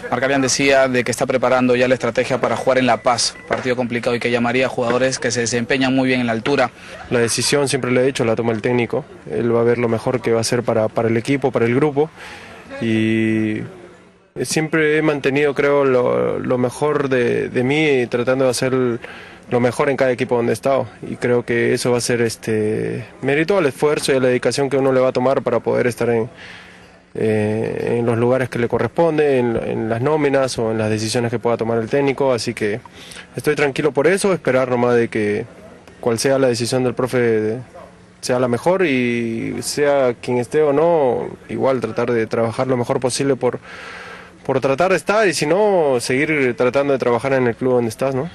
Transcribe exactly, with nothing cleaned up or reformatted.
Marcarian decía de que está preparando ya la estrategia para jugar en La Paz, partido complicado, y que llamaría a jugadores que se desempeñan muy bien en la altura. La decisión, siempre le he dicho, la toma el técnico. Él va a ver lo mejor que va a hacer para, para el equipo, para el grupo. Y siempre he mantenido, creo, lo, lo mejor de, de mí, tratando de hacer lo mejor en cada equipo donde he estado. Y creo que eso va a ser este mérito al esfuerzo y a la dedicación que uno le va a tomar para poder estar en, eh, en los lugares que le corresponde, en, en las nóminas o en las decisiones que pueda tomar el técnico. Así que estoy tranquilo por eso, esperar nomás de que cual sea la decisión del profe sea la mejor, y sea quien esté o no, igual tratar de trabajar lo mejor posible por, por tratar de estar, y si no, seguir tratando de trabajar en el club donde estás, ¿no?